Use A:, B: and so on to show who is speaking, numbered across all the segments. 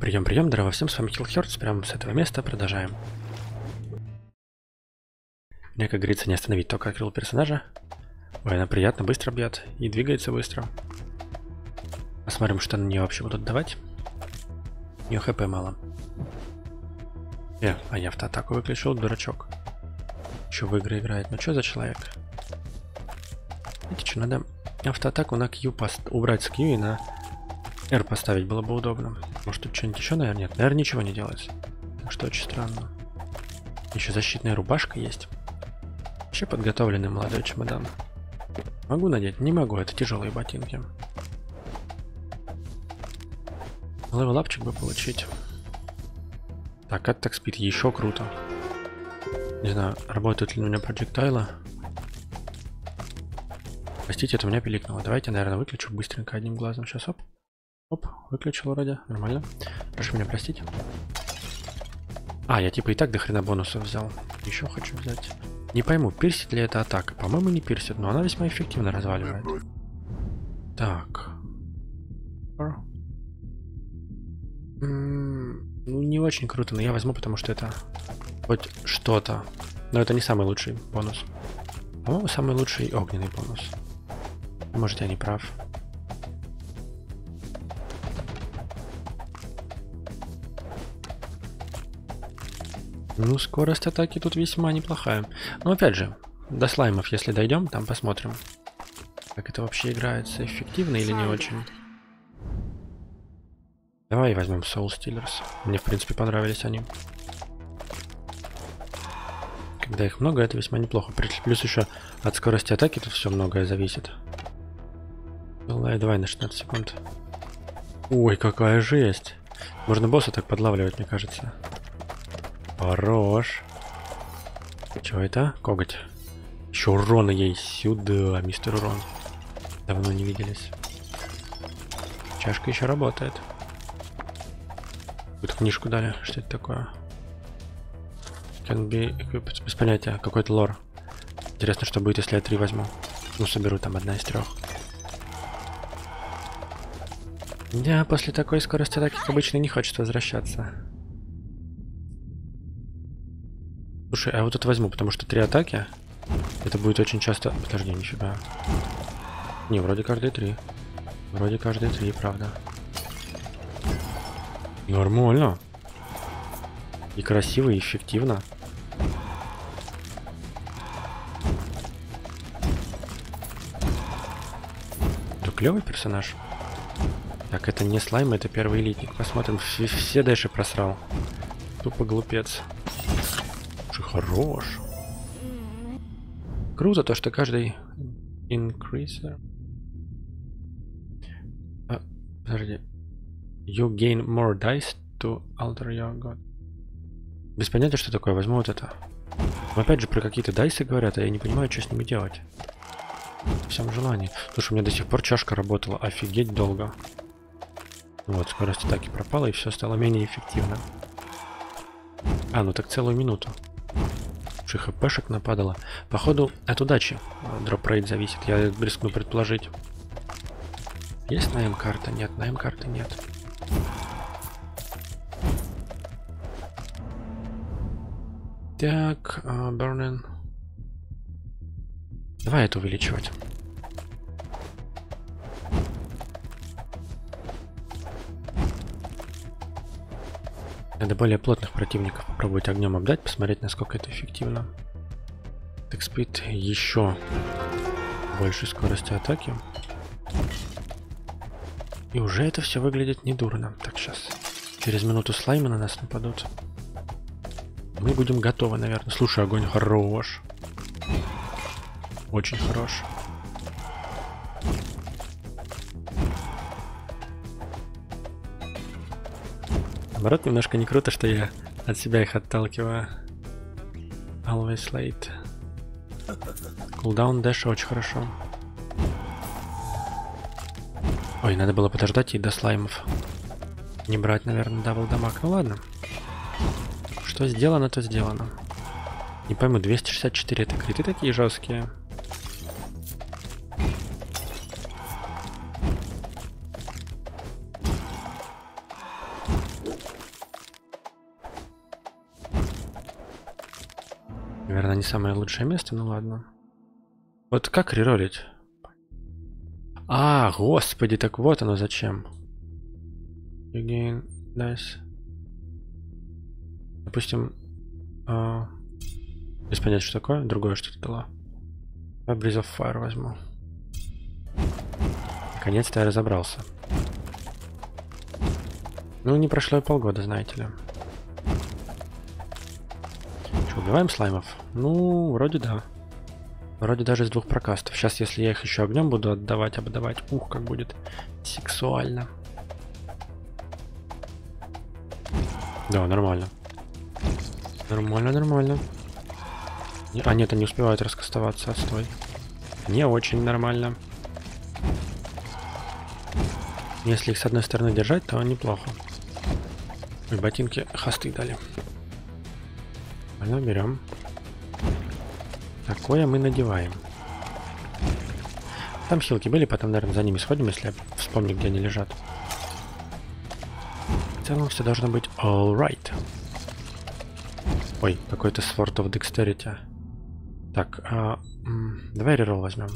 A: Прием, здорово всем, с вами Killhurts, прямо с этого места продолжаем. Мне, как говорится, не остановить, только открыл персонажа. Ой, она приятно быстро бьет и двигается быстро. Посмотрим, что на нее вообще будут давать. У нее хп мало. А я автоатаку выключил, дурачок. Еще в игры играет. Ну что за человек? Знаете что, надо автоатаку на Q убрать с Q и на R поставить, было бы удобно. Может тут что-нибудь еще, наверное, нет? Наверное, ничего не делается. Так что очень странно. Еще защитная рубашка есть. Вообще подготовленный молодой чемодан. Могу надеть? Не могу, это тяжелые ботинки. Левелапчик бы получить. Так, Attack Speed еще круто. Не знаю, работают ли у меня проджектайлы. Простите, это у меня пиликнуло. Давайте, наверное, выключу быстренько одним глазом. Сейчас, оп. Оп, выключил вроде. Нормально. Прошу меня простить. Я типа и так до хрена бонусов взял. Еще хочу взять. Не пойму, пирсит ли это атака. По-моему, не пирсит, но она весьма эффективно разваливает. Так. Ну, не очень круто, но я возьму, потому что это хоть что-то. Но это не самый лучший бонус. По-моему, самый лучший огненный бонус. Может, я не прав. Ну, скорость атаки тут весьма неплохая. Но опять же, до слаймов, если дойдем, там посмотрим, как это вообще играется, эффективно или не очень. Давай возьмем Soul Stealers. Мне, в принципе, понравились они. Когда их много, это весьма неплохо. Плюс еще от скорости атаки тут все многое зависит. Давай на 16 секунд. Ой, какая жесть. Можно босса так подлавливать, мне кажется. Хорош. Чего это? Коготь. Еще урона ей сюда, мистер Урон. Давно не виделись. Чашка еще работает. Какую-то книжку дали. Что это такое? Can be equipped. Без понятия. Какой-то лор. Интересно, что будет, если я 3 возьму. Ну, соберу там одна из 3. Да, после такой скорости атаки обычно не хочет возвращаться. Слушай, а вот это возьму, потому что 3 атаки. Это будет очень часто... Подожди, нифига. Не, вроде каждые 3. Вроде каждые 3, правда. Нормально. И красиво, и эффективно. Да клевый персонаж. Так, это не слайм, это первый элитник. Посмотрим, все дальше просрал. Тупо глупец. Хорош. Круто то, что каждый increaser. Подожди. You gain more dice to alter your god. Без понятия, что такое. Возьму вот это. Но опять же, про какие-то дайсы говорят, а я не понимаю, что с ними делать. В всем желании. Слушай, у меня до сих пор чашка работала офигеть долго. Вот, скорость атаки пропала, и все стало менее эффективно. Ну так целую минуту. ХПшек нападало. Походу, от удачи дроп-рейт зависит. Я рискну предположить. Есть на М-карта? Нет, на М-карты нет. Так, Burning. Давай это увеличивать. Надо более плотных противников попробовать огнем обдать, посмотреть, насколько это эффективно. Attack Speed еще больше скорости атаки. И уже это все выглядит недурно. Так, сейчас. Через минуту слаймы на нас нападут. Мы будем готовы, наверное. Слушай, огонь хорош. Очень хорош. Наоборот, немножко не круто, что я от себя их отталкиваю. Always late. Cooldown dash очень хорошо. Ой, надо было подождать и до слаймов. Не брать, наверное, дабл дамаг. Ну ладно. Что сделано, то сделано. Не пойму, 264 это криты такие жесткие. не самое лучшее место, ну ладно. Вот как реролить? А, господи, так вот оно зачем. Again, nice. Допустим, без понятия, что такое, другое что-то дало. Breath of Fire возьму. Наконец-то я разобрался. Ну, не прошло и полгода, знаете ли. Что, убиваем слаймов? Ну, вроде да. Вроде даже из 2 прокастов. Сейчас, если я их еще огнем буду отдавать, обдавать, ух, как будет сексуально. Да, нормально. Нормально, нормально. А, нет, они успевают раскастоваться, отстой. Не очень нормально. Если их с одной стороны держать, то неплохо. Ой, ботинки хосты дали. Ладно, берем. Такое мы надеваем. Там хилки были, потом, наверное, за ними сходим, если я вспомню, где они лежат. В целом все должно быть all right. Ой, какой-то Sword of Dexterity. Так, давай реролл возьмем.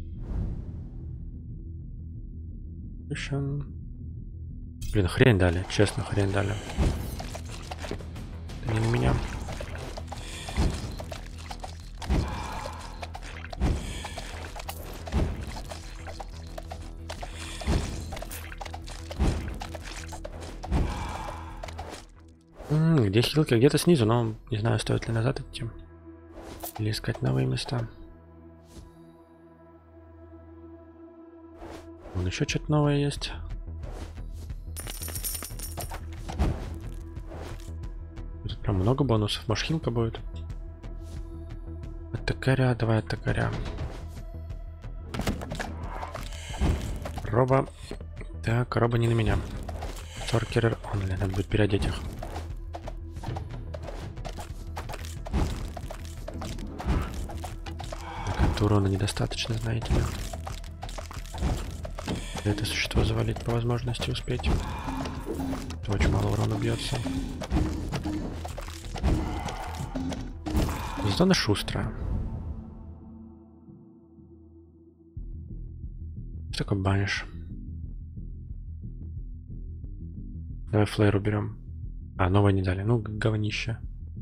A: Блин, хрень дали, честно, хрень дали. Это не на меня. Где хилки? Где-то снизу, но не знаю, стоит ли назад идти. Или искать новые места. Вон еще что-то новое есть. Тут прям много бонусов. Может, хилка будет? Атакаря, давай атакаря. Роба. Так, роба не на меня. Соркерер, надо будет переодеть их. Урона недостаточно, знаете ли. Это существо завалить по возможности успеть. Это очень мало урона бьется. Зато она шустрая. Что такое банишь? Давай флеер уберем. А, новое не дали. Ну, говнище.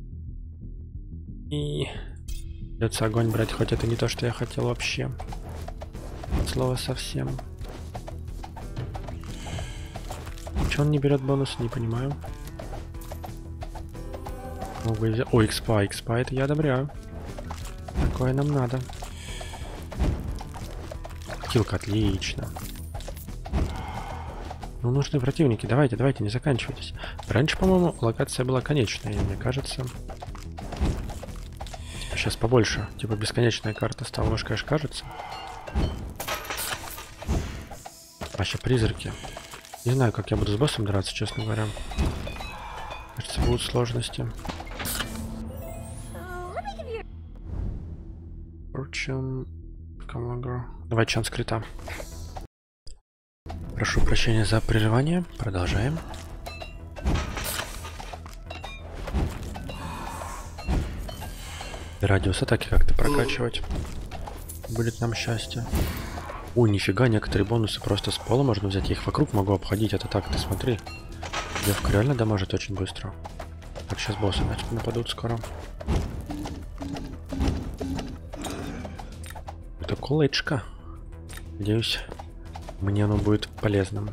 A: И... Придется огонь брать, хоть это не то, что я хотел вообще. Слово совсем. Че он не берет бонус, не понимаю. О, экспа, это я одобряю. Такое нам надо. Килка, отлично. Ну, нужны противники, давайте, не заканчивайтесь. Раньше, по-моему, локация была конечная, мне кажется. Сейчас побольше. Типа бесконечная карта стала, может, конечно, кажется. Вообще призраки. Не знаю, как я буду с боссом драться, честно говоря. Кажется, будут сложности. Впрочем, давай шанс крита. Прошу прощения за прерывание. Продолжаем. Радиус атаки как-то прокачивать. Будет нам счастье. Ой, нифига, некоторые бонусы просто с пола можно взять. Я их вокруг могу обходить. Это так, ты смотри. Девка реально дамажит очень быстро. Так, сейчас боссы нападут скоро. Это колечко. Надеюсь, мне оно будет полезным.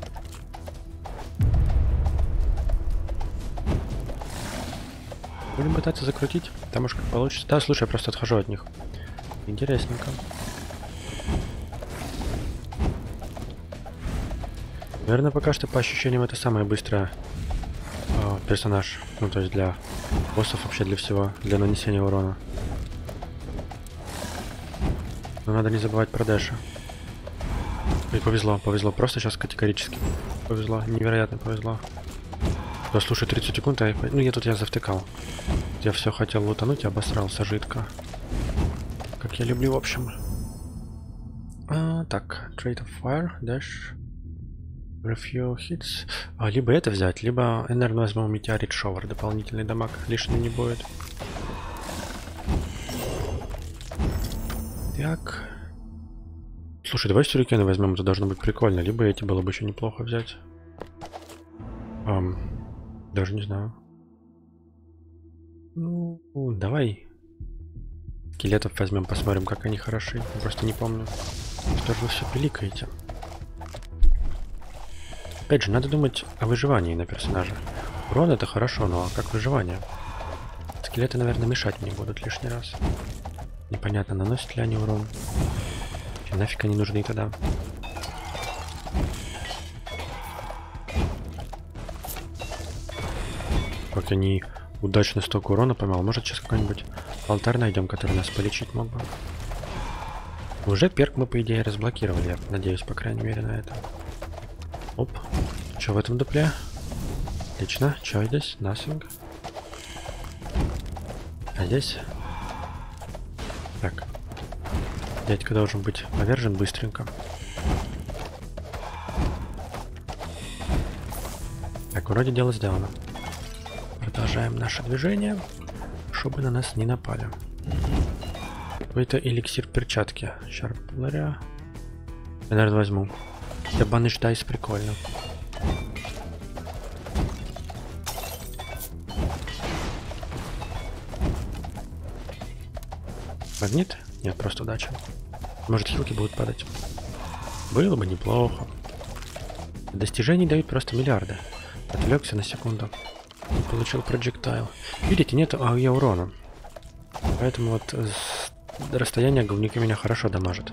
A: Будем пытаться закрутить. Там уж как получится. Да, слушай, я просто отхожу от них. Интересненько. Наверное, пока что по ощущениям это самый быстрый персонаж. Ну, то есть для боссов, вообще для всего. Для нанесения урона. Но надо не забывать про дэша. И повезло. Просто сейчас категорически. Повезло. Невероятно повезло. Да, слушай, 30 секунд, ну я завтыкал. Я все хотел лутануть и обосрался жидко. Как я люблю, в общем. Так, Trade of Fire, Dash. Review Hits. Либо это взять, либо, наверное, возьму Метеорит Шовер. Дополнительный дамаг лишний не будет. Так. Слушай, давай сюрикены возьмем, это должно быть прикольно. Либо эти было бы еще неплохо взять. Даже не знаю. Ну, давай. Скелетов возьмем, посмотрим, как они хороши. Я просто не помню. Что же вы все пиликаете? Опять же, надо думать о выживании на персонаже. Урон это хорошо, но как выживание? Скелеты, наверное, мешать мне будут лишний раз. Непонятно, наносят ли они урон. И нафиг они нужны тогда? Как они удачно столько урона поймал. Может, сейчас какой-нибудь алтарь найдем, который нас полечить мог бы. Уже перк мы, по идее, разблокировали. Я надеюсь, по крайней мере, на это. Оп. Что в этом дупле? Отлично. Что здесь? Nothing. А здесь? Так. Дядька должен быть повержен быстренько. Так, вроде дело сделано. Продолжаем наше движение, чтобы на нас не напали. Какой-то эликсир перчатки. Шарпларя. Я, наверное, возьму. Это баныш дайс прикольно. Магнит? Нет, просто удача. Может, хилки будут падать. Было бы неплохо. Достижений дают просто миллиарды. Отвлекся на секунду. Получил проджектайл. Видите, нет АОЕ урона. Поэтому вот расстояние говнюки меня хорошо дамажит.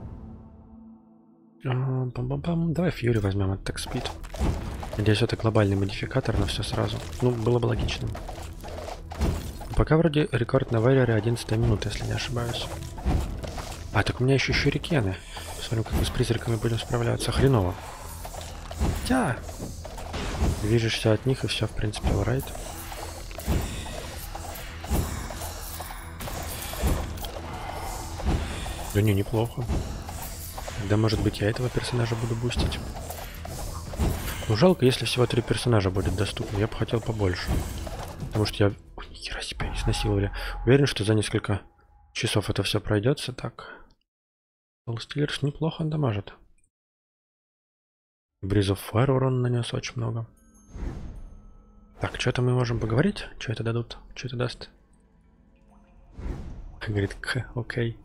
A: Давай Фьюри возьмем от Attack Speed. Надеюсь, это глобальный модификатор на все сразу. Ну, было бы логичным. Пока вроде рекорд на варьере 11 минута, если не ошибаюсь. А, так у меня еще шурикены. Посмотрим, как мы с призраками будем справляться. Хреново. Хотя... Движешься от них, и все, в принципе, alright. Да не, неплохо. Тогда, может быть, я этого персонажа буду бустить. Ну, жалко, если всего 3 персонажа будет доступно. Я бы хотел побольше. Потому что я... Ой, нихера себя изнасиловали. Уверен, что за несколько часов это все пройдется. Так. Стиллерс неплохо дамажит. Breeze of Fire урон нанес очень много. Так, что-то мы можем поговорить? Что это дадут? Что это даст? Говорит, окей.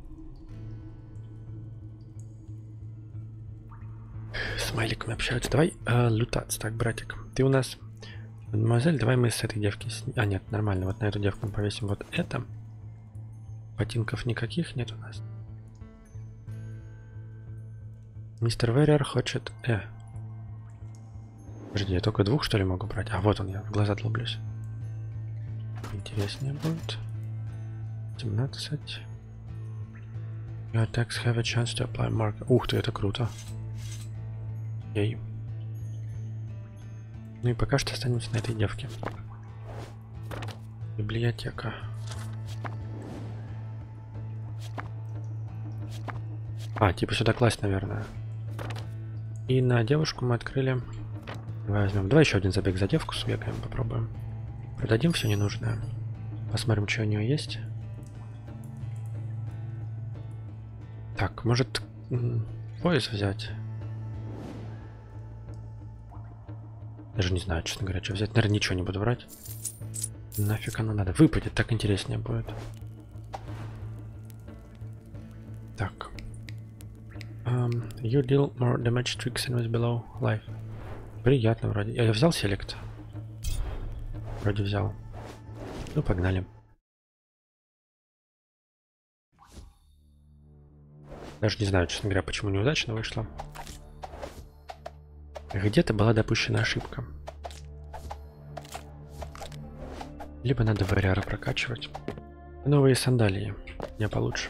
A: С майликами общаются. Давай лютаться. Так, братик, ты у нас мадемуазель, давай мы с этой девки... А, нет, нормально. Вот на эту девку мы повесим вот это. Ботинков никаких нет у нас. Мистер Верриер хочет... Подожди, я только 2, что ли, могу брать? А, вот он, я в глаза долблюсь. Интереснее будет. 17. Your attacks have a chance to apply marker. Ух ты, это круто. Окей. Ну и пока что останемся на этой девке. Библиотека. А, типа сюда класть, наверное. И на девушку мы открыли... Давай возьмем. Давай еще один забег за девку сбегаем, попробуем. Продадим все ненужное. Посмотрим, что у нее есть. Так, может пояс взять? Даже не знаю, честно говоря, что взять. Наверное, ничего не буду брать. Нафиг оно надо. Выпадет, так интереснее будет. Так. You deal more damage tricks and was below life. Приятно вроде. Я взял селект? Вроде взял. Ну, погнали. Даже не знаю, честно говоря, почему неудачно вышло. Где-то была допущена ошибка. Либо надо вариара прокачивать. Новые сандалии. Не получше.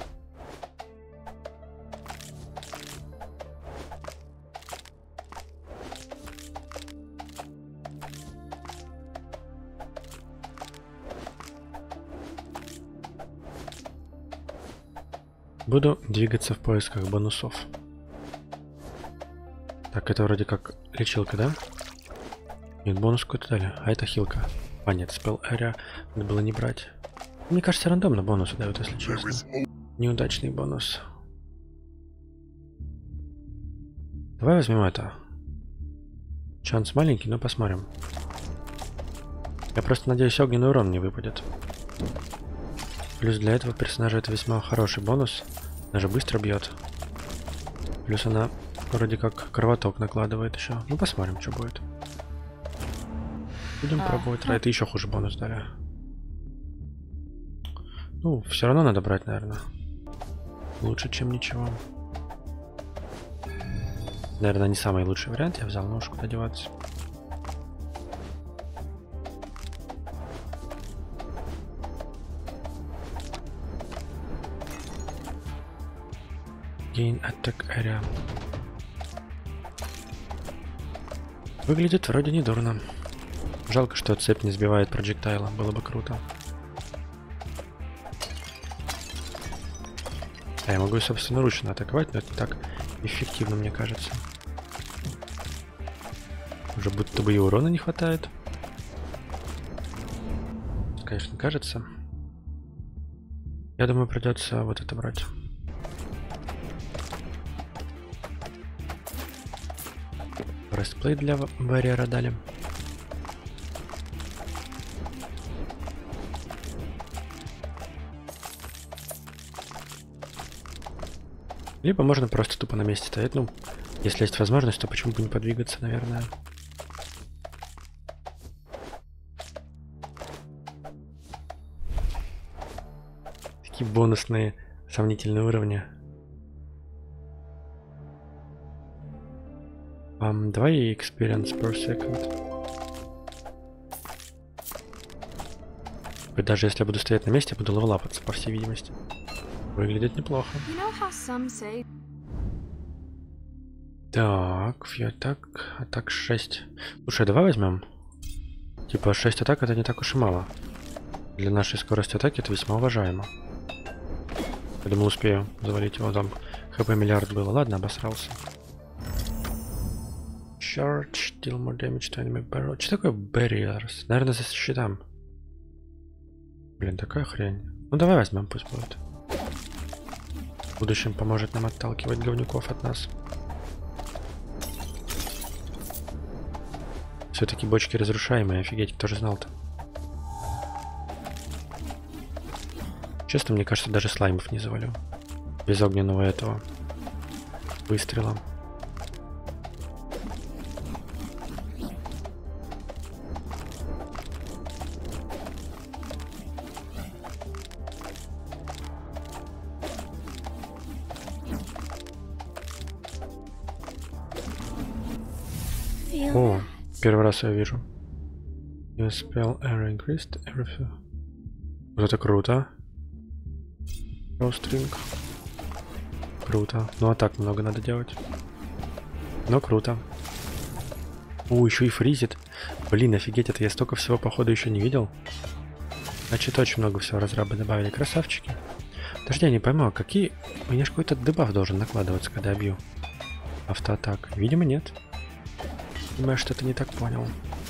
A: Буду двигаться в поисках бонусов. Так, это вроде как лечилка, да? Нет, бонус какой-то дали. А это хилка. А нет, спел area надо было не брать. Мне кажется, рандомно бонусы дают, если честно. Неудачный бонус. Давай возьмем это. Шанс маленький, но посмотрим. Я просто надеюсь, огненный урон не выпадет. Плюс для этого персонажа это весьма хороший бонус. Она же быстро бьет. Плюс она вроде как кровоток накладывает еще. Ну посмотрим, что будет. Будем пробовать. Это еще хуже бонус дали. Ну, все равно надо брать, наверное. Лучше, чем ничего. Наверное, не самый лучший вариант. Я взял нож, куда деваться. Gain Attack Area. Выглядит вроде недурно. Жалко, что цепь не сбивает проджектайла. Было бы круто. А я могу собственноручно атаковать, но это не так эффективно, мне кажется. Уже будто бы и урона не хватает. Конечно, кажется. Я думаю, придется вот это брать. Рестплей для барьера дали. Либо можно просто тупо на месте стоять. Ну, если есть возможность, то почему бы не подвигаться, наверное. Такие бонусные сомнительные уровни. Давай experience per second. Даже если я буду стоять на месте, я буду левелапаться, по всей видимости. Выглядит неплохо. Так, атак 6. Слушай, давай возьмем. Типа 6 атак это не так уж и мало. Для нашей скорости атаки это весьма уважаемо. Я думал, успею завалить его там. ХП миллиард было. Ладно, обосрался. Charge, deal more damage to enemy barrel. Что такое barriers? Наверное, за щитам. Блин, такая хрень. Ну давай возьмем, пусть будет. В будущем поможет нам отталкивать говнюков от нас. Все-таки бочки разрушаемые, офигеть, кто же знал-то. Честно, мне кажется, даже слаймов не завалю. Без огненного этого выстрела. О, первый раз я вижу. Your spell air increased everything. Вот это круто. Rostring. Круто. Ну а так много надо делать. Но круто. О, еще и фризит. Блин, офигеть, это я столько всего походу еще не видел. Значит, очень много всего разрабы добавили. Красавчики. Подожди, я не пойму, а какие... У меня же какой-то дебаф должен накладываться, когда я бью. Автоатак. Видимо, нет. Думаю, что-то не так понял.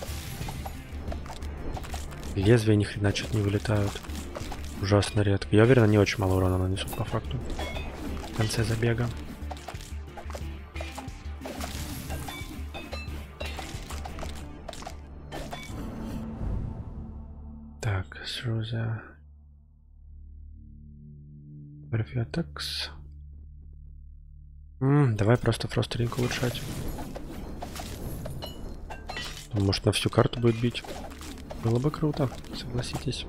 A: Лезвия ни хрена что-то не вылетают. Ужасно редко. Я уверен, они очень мало урона нанесут по факту. В конце забега. Так, through the... Perfect attacks. Давай просто фростеринг улучшать. Может, на всю карту будет бить. Было бы круто, согласитесь.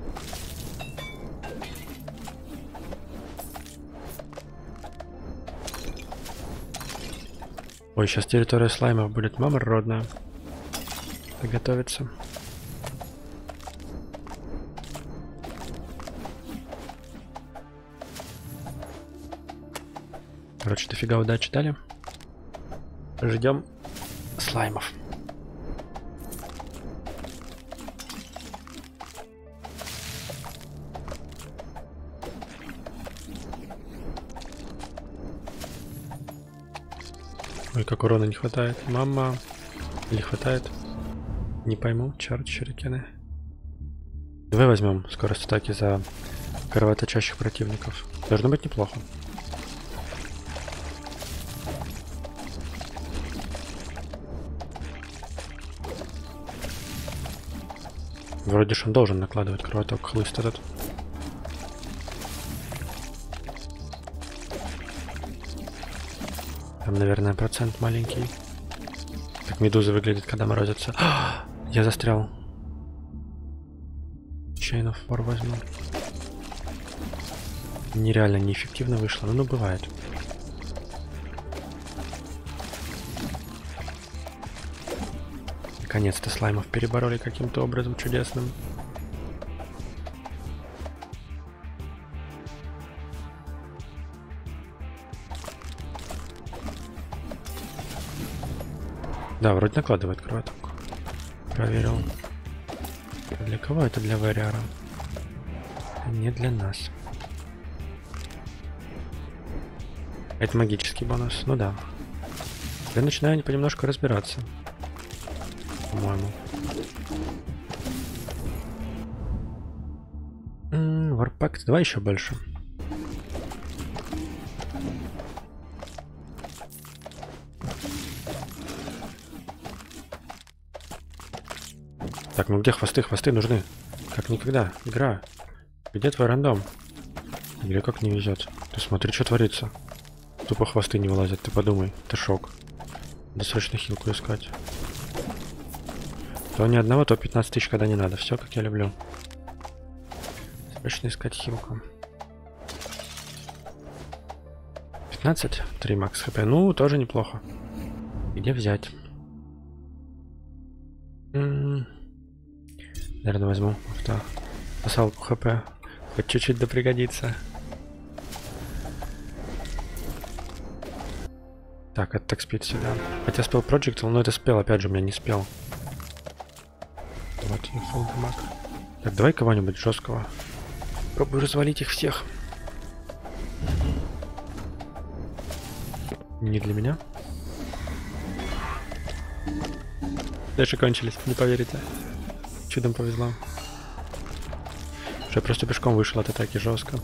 A: Ой, сейчас территория слаймов будет мама родная. Приготовиться. Короче, дофига удачи дали. Ждем слаймов. Ой, как урона не хватает. Мама. Или хватает? Не пойму. Чарт, шурикены. Давай возьмем скорость атаки за кровоточащих противников. Должно быть неплохо. Вроде ж он должен накладывать кровоток, хлыст этот. Там, наверное, процент маленький. Как медузы выглядят, когда морозятся. Я застрял. Chain of War возьму. Нереально неэффективно вышло, но бывает. Наконец-то слаймов перебороли каким-то образом чудесным. Да, вроде накладывает кровоток. Проверил. Для кого это? Для вариара. Не для нас. Это магический бонус. Ну да. Я начинаю понемножку разбираться. По-моему. Warpack. Давай еще больше. Так, ну где хвосты? Хвосты нужны. Как никогда. Игра. Где твой рандом? Или как не везет? Ты смотри, что творится. Тупо хвосты не вылазят, ты подумай. Это шок. Надо срочно хилку искать. То ни одного, то 15 тысяч, когда не надо. Все, как я люблю. Срочно искать хилку. 15? 3 макс хп. Ну, тоже неплохо. Где взять? Наверное, возьму посалку хп. Хоть чуть-чуть да пригодится. Так, это так спит сюда. Хотя спел Project, но это спел, опять же, у меня не спел. Вот, и full damage. Так, давай кого-нибудь жесткого. Пробую развалить их всех. Не для меня. Дальше кончились, не поверите. Чудом повезло. Я просто пешком вышел от атаки жестко.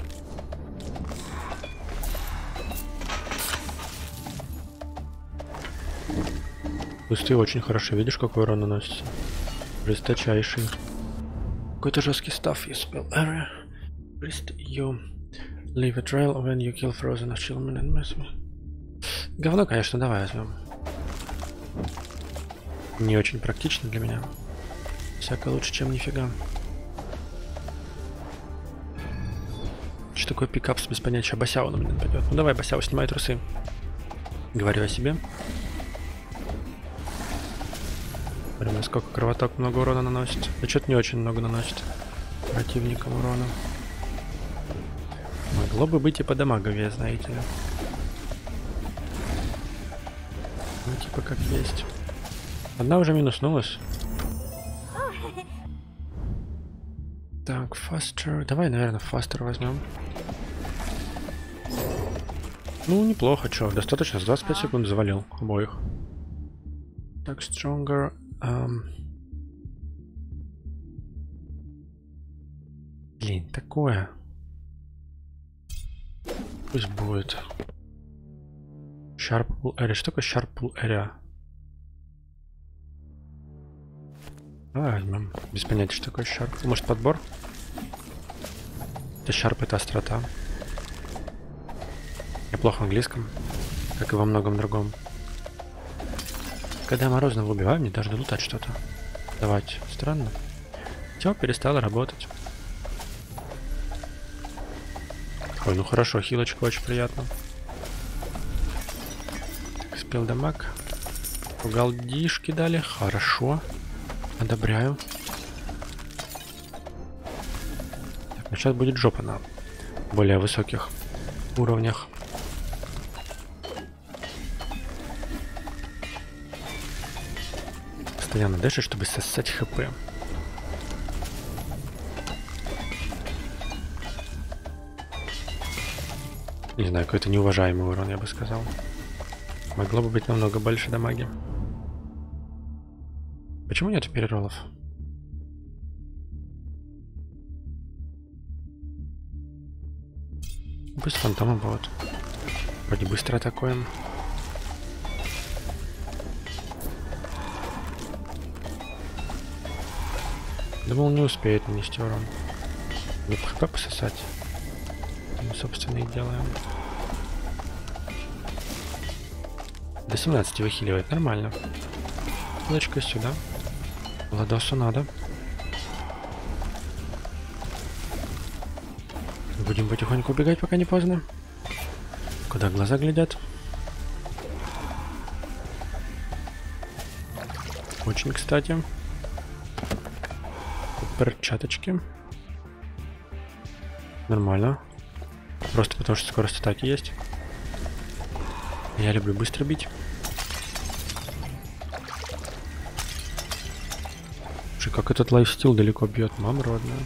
A: Кусты очень хорошо. Видишь, какой урон наносится? Жесточайший. Какой-то жесткий став. You spell area. Priest, you leave a trail when you kill frozen children and mess me. Говно, конечно, давай возьмем. Не очень практично для меня. Всяко лучше, чем нифига. Что такое пикапс без понятия? Басяу на меня нападет. Ну давай, Басяу, снимай трусы. Говорю о себе. Смотрим, насколько кровоток много урона наносит. Да что-то не очень много наносит противникам урона. Могло бы быть и подамаговее, знаете ли. Ну типа как есть. Одна уже минуснулась. Так, faster. Давай, наверное, faster возьмем. Ну, неплохо, чё. Достаточно, с 25 секунд завалил обоих. Так, stronger. Блин, такое. Пусть будет. Sharp Pull Area. Что такое Sharp Pull Area? Давай возьмем. Без понятия, что такое Sharp. Может, подбор? Это Sharp, это острота. Я плохо в английском, как и во многом другом. Когда я Морозного убиваю, мне должны лутать что-то. Давайте. Странно. Все, перестало работать. Ой, ну хорошо, хилочка очень приятно. Спел дамаг. Голдишки дали. Хорошо. Одобряю. Так, ну сейчас будет жопа на более высоких уровнях. Постоянно дэши, чтобы сосать хп. Не знаю, какой-то неуважаемый урон, я бы сказал. Могло бы быть намного больше дамаги. Почему нет переролов? Пусть фантомом вот. Вроде быстро атакуем. Думал, не успеет нанести урон. Не хп пососать. Мы, собственно, и делаем. До 17 выхиливает. Нормально. Лычка сюда. Владосу надо. Будем потихоньку убегать, пока не поздно. Куда глаза глядят. Очень кстати. Перчаточки. Нормально. Просто потому что скорость атаки есть. Я люблю быстро бить. Слушай, как этот лайфстил далеко бьет, мама родная.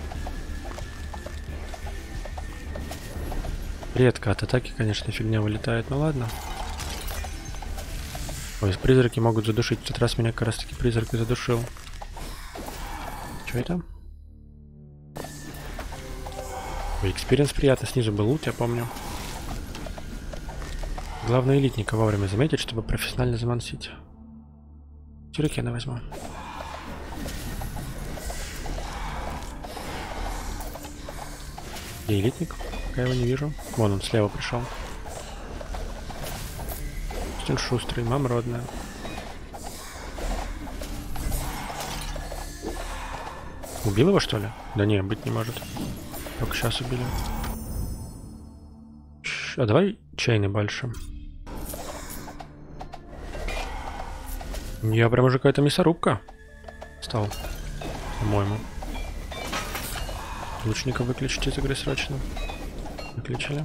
A: Редко от атаки, конечно, фигня вылетает, но ладно. Ой, призраки могут задушить. В тот раз меня как раз таки призрак и задушил. Что это? Ой, экспириенс приятно. Снизу был лут, я помню. Главное элитника вовремя заметить, чтобы профессионально замансить. Сюрикена возьму. Где элитник? Пока его не вижу. Вон он слева пришел. Он шустрый, мама родная. Убил его, что ли? Да не, быть не может. Только сейчас убили. А давай чайный больше. Я прям уже какая-то мясорубка стал, по-моему. Лучника выключить из игры срочно. Выключили.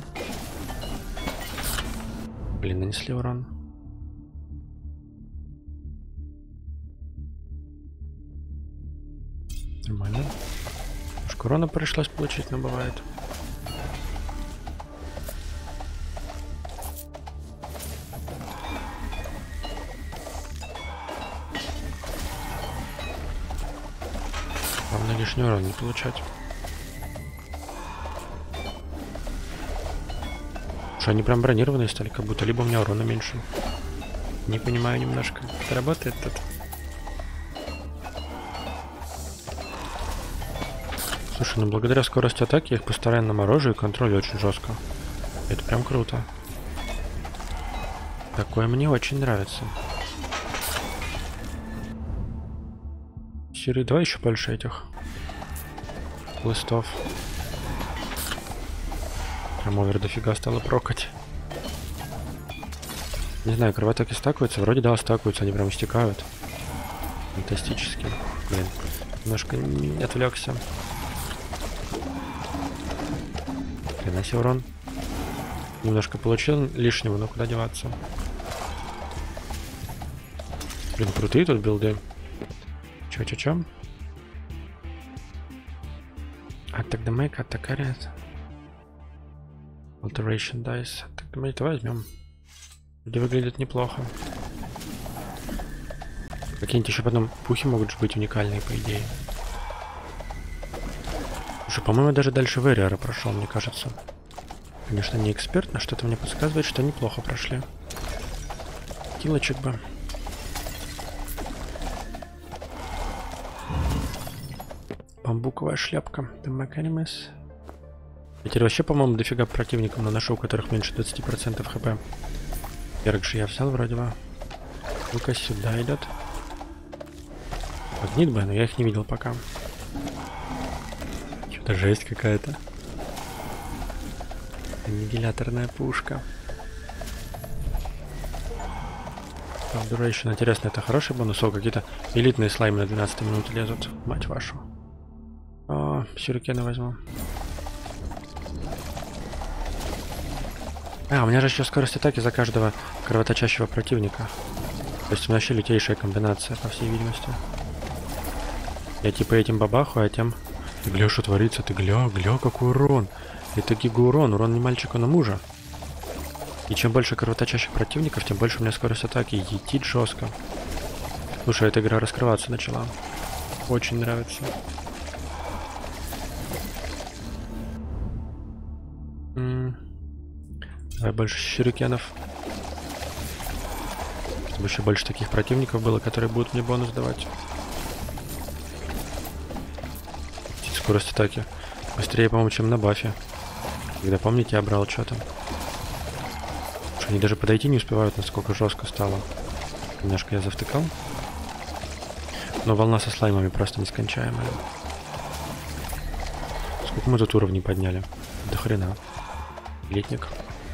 A: Блин, нанесли урон. Нормально. Уж урона пришлось получить, но бывает. Главное лишний урон не получать. Что они прям бронированные стали, как будто либо у меня урона меньше. Не понимаю немножко, как это работает тут. Слушай, ну благодаря скорости атаки я их постоянно морожу и контролю очень жестко. Это прям круто. Такое мне очень нравится. Серии 2 еще больше этих листов. Прям овер дофига стало прокать. Не знаю, кровотоки стакаются. Вроде да, стакаются, они прям истекают. Фантастически. Блин, немножко не отвлекся. Приноси урон. Немножко получил лишнего, но куда деваться. Блин, крутые тут билды. Чё? Attack damage, attack area. Alteration dice. Attack damage, давай возьмем. Вроде выглядит неплохо. Какие-нибудь еще потом пухи могут же быть уникальные, по идее. Слушай, по-моему, даже дальше Вэриора прошел, мне кажется. Конечно, не эксперт, но что-то мне подсказывает, что неплохо прошли. Килочек бы. Бамбуковая шляпка. Я теперь вообще, по-моему, дофига противников наношу, у которых меньше 20% хп. Перк же я взял вроде бы. Ну-ка сюда идет. Магнит бы, но я их не видел пока. Что-то жесть какая-то. Аннигиляторная пушка. Duration, интересно, это хороший бонус? О, какие-то элитные слаймы на 12 минут лезут. Мать вашу. О, сюрикены возьму. А, у меня же еще скорость атаки за каждого кровоточащего противника. То есть у меня вообще лютейшая комбинация, по всей видимости. Я типа этим бабаху, а тем... Ты гля, что творится? Ты гля, какой урон. Это гигаурон, урон не мальчика, но мужа. И чем больше кровоточащих противников, тем больше у меня скорость атаки. Етит жестко. Слушай, эта игра раскрываться начала. Очень нравится. Давай больше щурикенов. Чтобы еще больше таких противников было, которые будут мне бонус давать. Скорость атаки. Быстрее, по-моему, чем на бафе. Когда, помните, я брал что-то. Они даже подойти не успевают, насколько жестко стало. Немножко я завтыкал. Но волна со слаймами просто нескончаемая. Сколько мы тут уровней подняли? До хрена. Летник.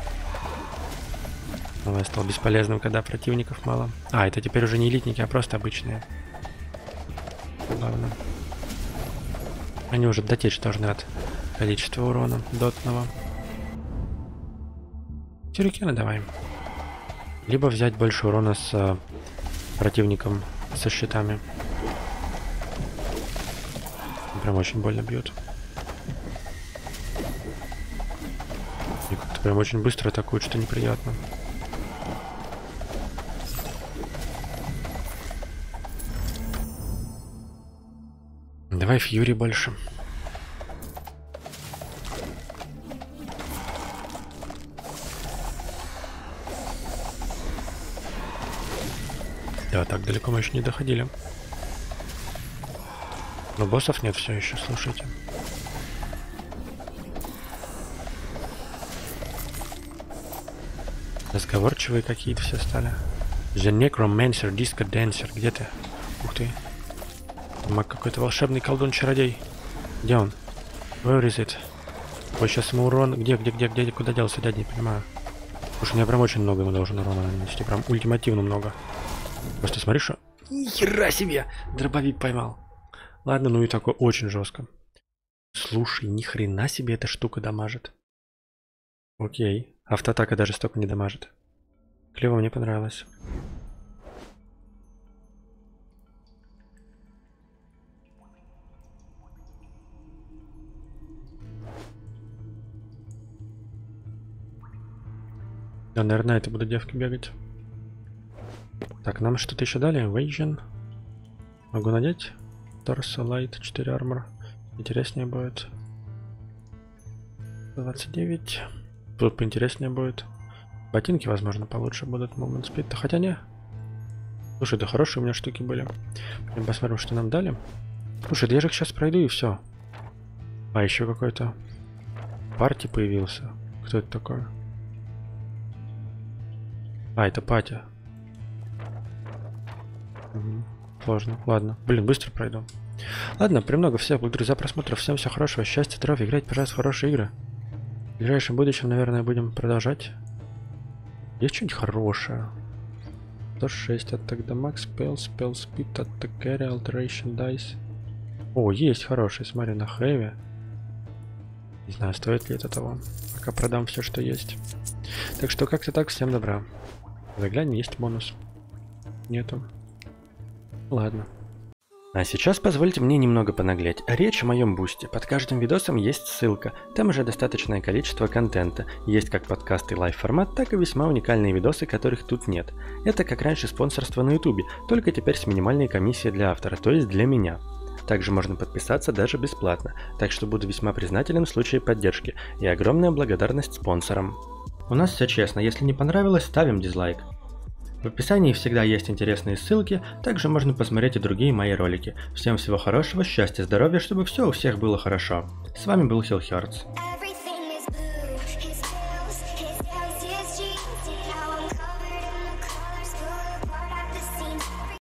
A: Давай, стал бесполезным, когда противников мало. А, это теперь уже не элитники, а просто обычные. Главное. Они уже дотечь должны от количества урона дотного. Сюрикены давай. Либо взять больше урона с противником со щитами. Прям очень больно бьют. И как-то прям очень быстро атакуют, что неприятно. Давай фьюри больше. Да, так далеко мы еще не доходили. Но боссов нет все еще, слушайте. Разговорчивые какие-то все стали. The Necromancer, Disco Dancer. Где ты? Ух ты. Маг какой-то волшебный колдун-чародей. Где он? Where is it? Ой, сейчас ему урон. Где, куда делся, дядя, не понимаю. Слушай, у меня прям очень много ему должен урона нанести. Прям ультимативно много. Просто смотри, что... Нихера себе! Дробовик поймал. Ладно, ну и такое очень жестко. Слушай, ни хрена себе эта штука дамажит. Окей. Автоатака даже столько не дамажит. Клево, мне понравилось. Да, наверное, это будут девки бегать. Так, нам что-то еще дали? Invasion. Могу надеть? Torso Light, 4 армор. Интереснее будет. 29. Тут поинтереснее будет. Ботинки, возможно, получше будут. Movement Speed. Хотя не. Слушай, да хорошие у меня штуки были. Посмотрим, что нам дали. Слушай, да я же их сейчас пройду и все. А, еще какой-то парти появился. Кто это такой? А, это Патя. Угу. Сложно. Ладно. Блин, быстро пройду. Ладно, премного всех благодарю за просмотр. Всем всего хорошего. Счастья, здоровья. Играйте, пожалуйста, в хорошие игры. В ближайшем будущем, наверное, будем продолжать. Есть что-нибудь хорошее? 106 атак дамаг, spell speed, attack carry, alteration dice. О, есть хороший, смотри, на хэви. Не знаю, стоит ли это того. Пока продам все, что есть. Так что как-то так, всем добра. Заглянем, есть бонус. Нету. Ладно. А сейчас позвольте мне немного понаглеть. Речь о моем бусте. Под каждым видосом есть ссылка. Там уже достаточное количество контента. Есть как подкасты лайв-формат, так и весьма уникальные видосы, которых тут нет. Это как раньше спонсорство на ютубе, только теперь с минимальной комиссией для автора, то есть для меня. Также можно подписаться даже бесплатно, так что буду весьма признателен в случае поддержки. И огромная благодарность спонсорам. У нас все честно, если не понравилось, ставим дизлайк. В описании всегда есть интересные ссылки, также можно посмотреть и другие мои ролики. Всем всего хорошего, счастья, здоровья, чтобы все у всех было хорошо. С вами был Хилл Хёрдс.